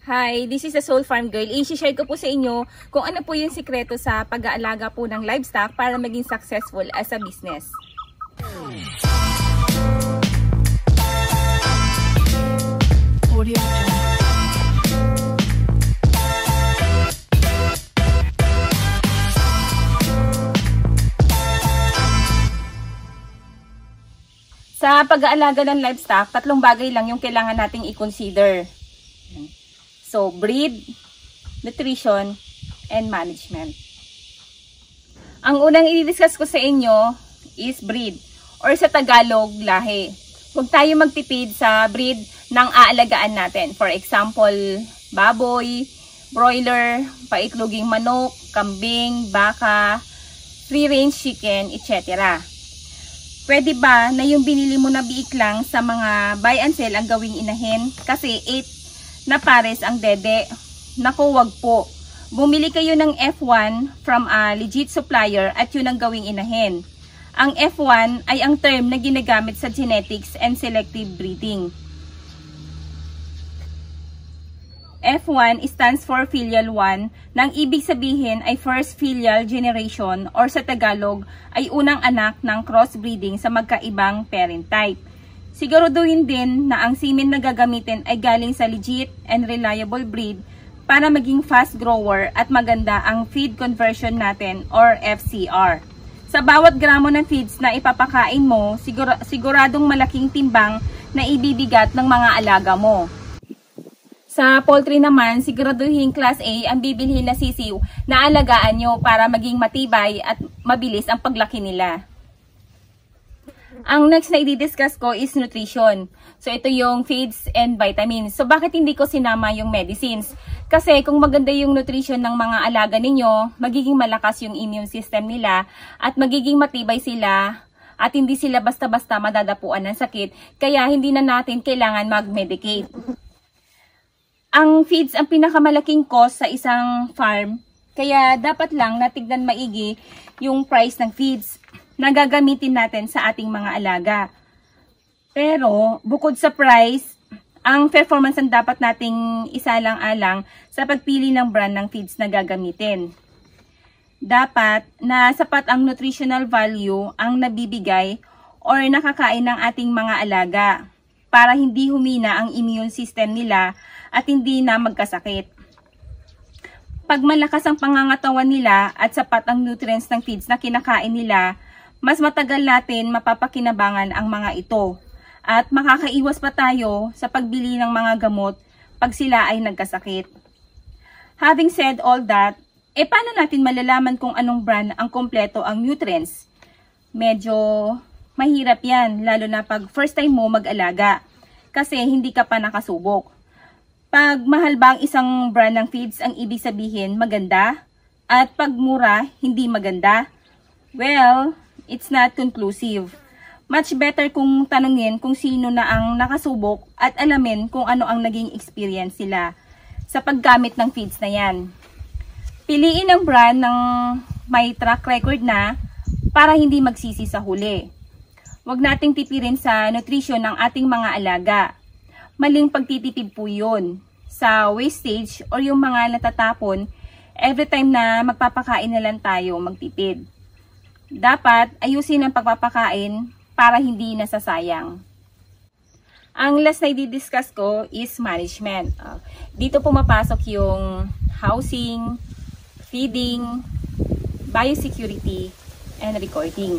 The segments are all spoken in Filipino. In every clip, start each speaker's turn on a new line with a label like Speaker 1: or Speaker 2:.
Speaker 1: Hi, this is the Soul Farm Girl. I-share ko po sa inyo kung ano po yung sikreto sa pag-aalaga po ng livestock para maging successful as a business. Sa pag-aalaga ng livestock, tatlong bagay lang yung kailangan nating i-consider. So, breed, nutrition, and management. Ang unang i-discuss ko sa inyo is breed, or sa Tagalog, lahi. Huwag tayo magtipid sa breed ng aalagaan natin. For example, baboy, broiler, paitloging manok, kambing, baka, free-range chicken, etc. Pwede ba na yung binili mo na biik lang sa mga buy and sell ang gawing inahin? Kasi 8 na pares ang dede. Naku, wag po. Bumili kayo ng F1 from a legit supplier at yun ang gawing inahin. Ang F1 ay ang term na ginagamit sa genetics and selective breeding. F1 stands for filial 1, nang ibig sabihin ay first filial generation or sa Tagalog ay unang anak ng crossbreeding sa magkaibang parent type. Siguraduhin din na ang semen na gagamitin ay galing sa legit and reliable breed para maging fast grower at maganda ang feed conversion natin or FCR. Sa bawat gramo ng feeds na ipapakain mo, siguradong malaking timbang na ibibigat ng mga alaga mo. Sa poultry naman, siguraduhin class A ang bibilhin na sisiw na alagaan nyo para maging matibay at mabilis ang paglaki nila. Ang next na i-discuss ko is nutrition. So, ito yung feeds and vitamins. So, bakit hindi ko sinama yung medicines? Kasi kung maganda yung nutrition ng mga alaga ninyo, magiging malakas yung immune system nila at magiging matibay sila at hindi sila basta-basta madadapuan ng sakit. Kaya hindi na natin kailangan mag-medicate. Ang feeds ang pinakamalaking cost sa isang farm. Kaya dapat lang natignan maigi yung price ng feeds na gagamitin natin sa ating mga alaga. Pero, bukod sa price, ang performance ang dapat nating isalang-alang sa pagpili ng brand ng feeds na gagamitin. Dapat na sapat ang nutritional value ang nabibigay or nakakain ng ating mga alaga para hindi humina ang immune system nila at hindi na magkasakit. Pag malakas ang pangangatawan nila at sapat ang nutrients ng feeds na kinakain nila, mas matagal natin mapapakinabangan ang mga ito at makakaiwas pa tayo sa pagbili ng mga gamot pag sila ay nagkasakit. Having said all that, paano natin malalaman kung anong brand ang kompleto ang nutrients? Medyo mahirap yan, lalo na pag first time mo mag-alaga kasi hindi ka pa nakasubok. Pag mahal ba ang isang brand ng feeds, ang ibig sabihin maganda? At pag mura, hindi maganda? Well, it's not conclusive. Much better kung tanungin kung sino na ang nakasubok at alamin kung ano ang naging experience sila sa paggamit ng feeds na yan. Piliin ang brand ng may track record na para hindi magsisi sa huli. Huwag nating tipirin sa nutrition ng ating mga alaga. Maling pagtitipid po yun sa wastage or yung mga natatapon every time na magpapakain na lang tayo magtipid. Dapat ayusin ang pagpapakain para hindi nasasayang. Ang last na i-discuss ko is management. Dito pumapasok yung housing, feeding, biosecurity, and recording.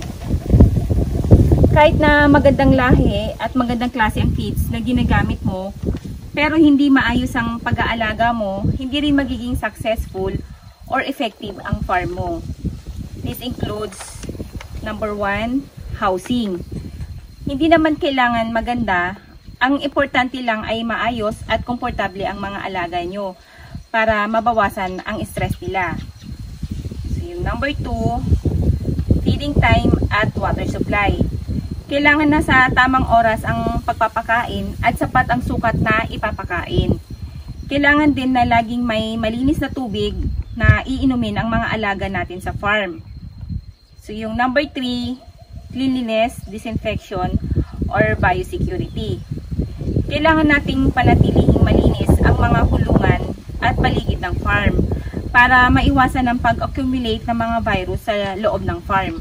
Speaker 1: Kahit na magandang lahi at magandang klase ang feeds na ginagamit mo, pero hindi maayos ang pag-aalaga mo, hindi rin magiging successful or effective ang farm mo. This includes number 1, housing. Hindi naman kailangan maganda. Ang importante lang ay maayos at komportable ang mga alaga nyo para mabawasan ang stress nila. So, yung number 2, feeding time at water supply. Kailangan na sa tamang oras ang pagpapakain at sapat ang sukat na ipapakain. Kailangan din na laging may malinis na tubig na iinumin ang mga alaga natin sa farm. So, yung number 3, cleanliness, disinfection, or biosecurity. Kailangan nating panatilihing malinis ang mga kulungan at paligid ng farm para maiwasan ang pag-accumulate ng mga virus sa loob ng farm.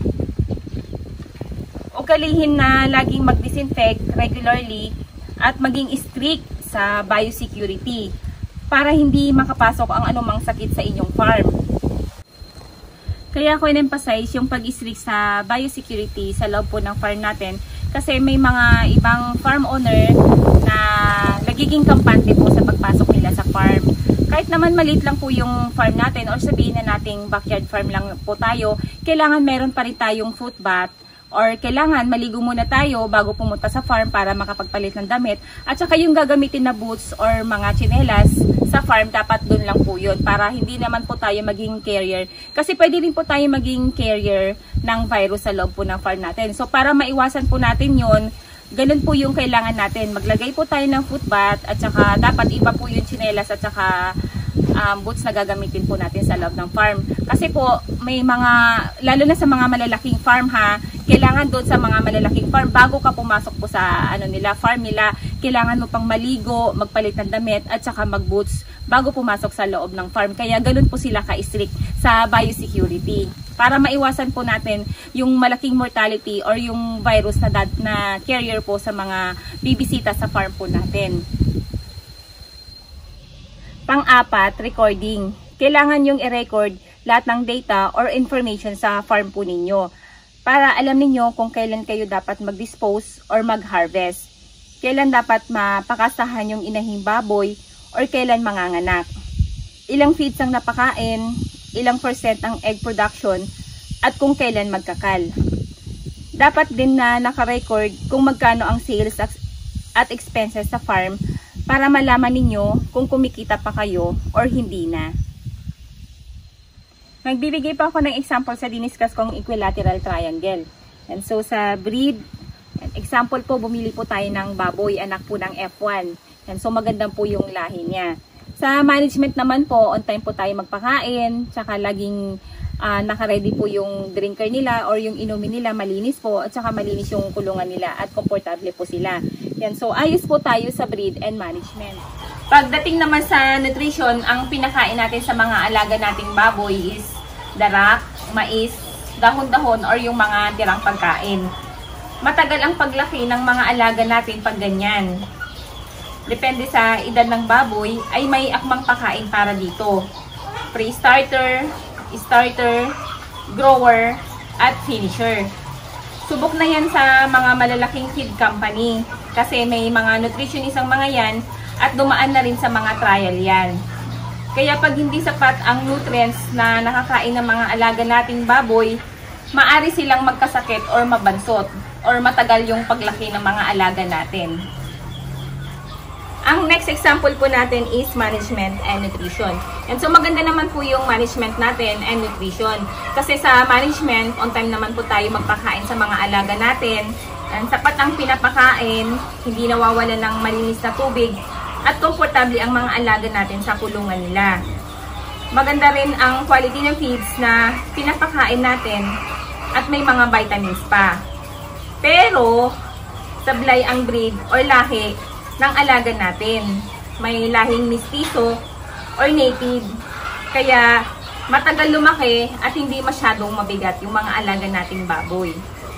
Speaker 1: Ugalihin na laging mag-disinfect regularly at maging strict sa biosecurity para hindi makapasok ang anumang sakit sa inyong farm. Kaya ako in-emphasize yung pag-strict sa biosecurity sa loob po ng farm natin kasi may mga ibang farm owner na nagiging kampante po sa pagpasok nila sa farm. Kahit naman maliit lang po yung farm natin or sabihin na nating backyard farm lang po tayo, kailangan meron pa rin tayong foot bath or kailangan maligo muna tayo bago pumunta sa farm para makapagpalit ng damit. At saka yung gagamitin na boots or mga tsinelas sa farm, dapat doon lang po yun para hindi naman po tayo maging carrier. Kasi pwede rin po tayo maging carrier ng virus sa loob po ng farm natin. So para maiwasan po natin yun, ganun po yung kailangan natin. Maglagay po tayo ng foot bath at saka dapat iba po yung tsinelas at saka boots na gagamitin po natin sa loob ng farm. Kasi po may mga, lalo na sa mga malalaking farm ha, kailangan doon sa mga malalaking farm, bago ka pumasok po sa farm nila, kailangan mo pang maligo, magpalit ng damit at saka mag-boots bago pumasok sa loob ng farm. Kaya ganun po sila ka-strict sa biosecurity para maiwasan po natin yung malaking mortality or yung virus na carrier po sa mga bibisita sa farm po natin. Pang-apat, recording. Kailangan yung i-record lahat ng data or information sa farm po ninyo para alam ninyo kung kailan kayo dapat mag-dispose or mag-harvest. Kailan dapat mapakasahan yung inahing baboy or kailan manganganak. Ilang feeds ang napakain, ilang percent ang egg production, at kung kailan magkakal. Dapat din na naka-record kung magkano ang sales at expenses sa farm para malaman ninyo kung kumikita pa kayo or hindi na. Magbibigay pa ako ng example sa diniscuss kong equilateral triangle. And so sa breed, example po, bumili po tayo ng baboy, anak po ng F1. And so magandang po yung lahi niya. Sa management naman po, on time po tayo magpakain, tsaka laging naka-ready po yung drinker nila or yung inumin nila, malinis po, at saka malinis yung kulungan nila at komportable po sila. Yan, so ayos po tayo sa breed and management. Pagdating naman sa nutrition, ang pinakain natin sa mga alaga nating baboy is darak, mais, dahon-dahon or yung mga tirang pagkain. Matagal ang paglaki ng mga alaga natin pag ganyan. Depende sa edad ng baboy ay may akmang pakain para dito. Pre-starter, starter, grower, at finisher. Subok na yan sa mga malalaking feed company kasi may mga nutritionist ang mga yan at dumaan na rin sa mga trial yan. Kaya pag hindi sapat ang nutrients na nakakain ng mga alaga nating baboy, maari silang magkasakit or mabansot or matagal yung paglaki ng mga alaga natin. Ang next example po natin is management and nutrition. And so maganda naman po yung management natin and nutrition. Kasi sa management, on time naman po tayo magpakain sa mga alaga natin. And sapat ang pinapakain, hindi nawawala ng malinis na tubig, at komportable ang mga alaga natin sa kulungan nila. Maganda rin ang quality ng feeds na pinapakain natin at may mga vitamins pa. Pero, sablay ang breed or lahi ng alaga natin. May lahing mestizo or native. Kaya matagal lumaki at hindi masyadong mabigat yung mga alaga nating baboy.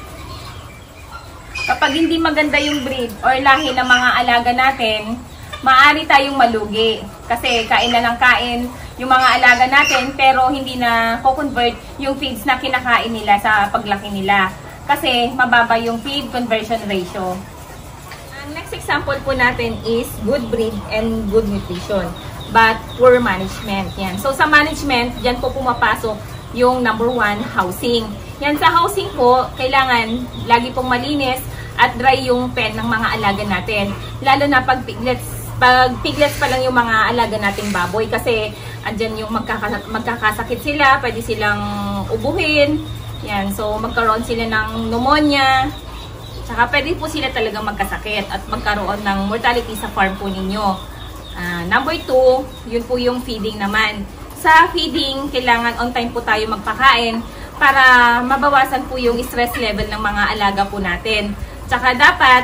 Speaker 1: Kapag hindi maganda yung breed or lahi ng mga alaga natin, maaari tayong malugi. Kasi kain na ng kain yung mga alaga natin pero hindi na co-convert yung feeds na kinakain nila sa paglaki nila. Kasi mababa yung feed conversion ratio. Next example po natin is good breed and good nutrition but poor management. Yan. So sa management, dyan po pumapasok yung number 1, housing. Yan, sa housing po, kailangan lagi pong malinis at dry yung pen ng mga alaga natin. Lalo na pag piglets pa lang yung mga alaga nating baboy kasi andyan yung magkakasakit sila, pwede silang ubuhin. Yan, so magkaroon sila ng pneumonia. Saka pwede po sila talagang magkasakit at magkaroon ng mortality sa farm po ninyo. Number 2, yun po yung feeding naman. Sa feeding, kailangan on time po tayo magpakain para mabawasan po yung stress level ng mga alaga po natin. Saka dapat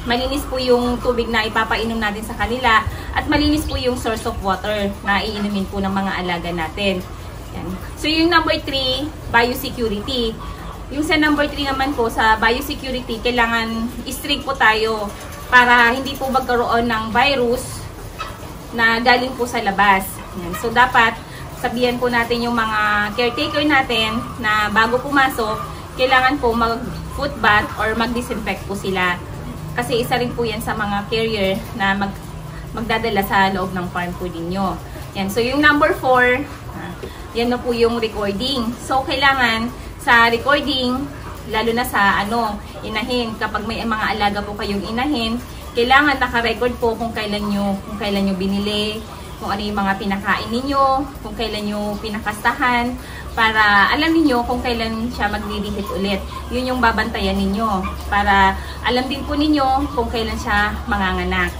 Speaker 1: malinis po yung tubig na ipapainom natin sa kanila, at malinis po yung source of water na iinumin po ng mga alaga natin. Yan. So yung number 3, biosecurity. Yung sa number 3 naman po, sa biosecurity, kailangan strict po tayo para hindi po magkaroon ng virus na galing po sa labas. Yan. So dapat sabihan po natin yung mga caretaker natin na bago pumasok, kailangan po mag-foot bath or mag-disinfect po sila. Kasi isa rin po yan sa mga carrier na magdadala sa loob ng farm po ninyo. Yan. So yung number 4, yan na po yung recording. So kailangan sa recording, lalo na sa inahin, kapag may mga alaga po kayong inahin, kailangan naka-record po kung kailan nyo binili, kung ano yung mga pinakain ninyo, kung kailan nyo pinakastahan, para alam niyo kung kailan siya magdidihit ulit. Yun yung babantayan ninyo, para alam din po ninyo kung kailan siya manganganak.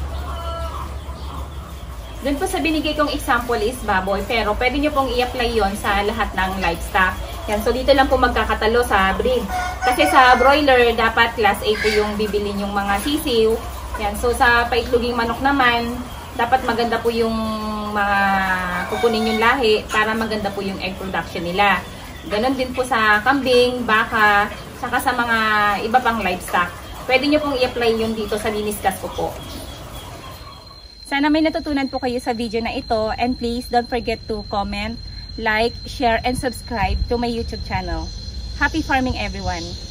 Speaker 1: Doon po sa binigay kong example is baboy, pero pwede nyo pong i-apply yon sa lahat ng livestock. Yan, so dito lang po magkakatalo sa breed. Kasi sa broiler, dapat class A po yung bibilin yung mga sisiw. Yan, so sa paitloging manok naman, dapat maganda po yung mga kukunin yung lahi para maganda po yung egg production nila. Ganon din po sa kambing, baka, saka sa mga iba pang livestock. Pwede nyo pong i-apply yun dito sa liniskas ko po. Sana may natutunan po kayo sa video na ito, and please don't forget to comment, like, share, and subscribe to my YouTube channel. Happy farming everyone!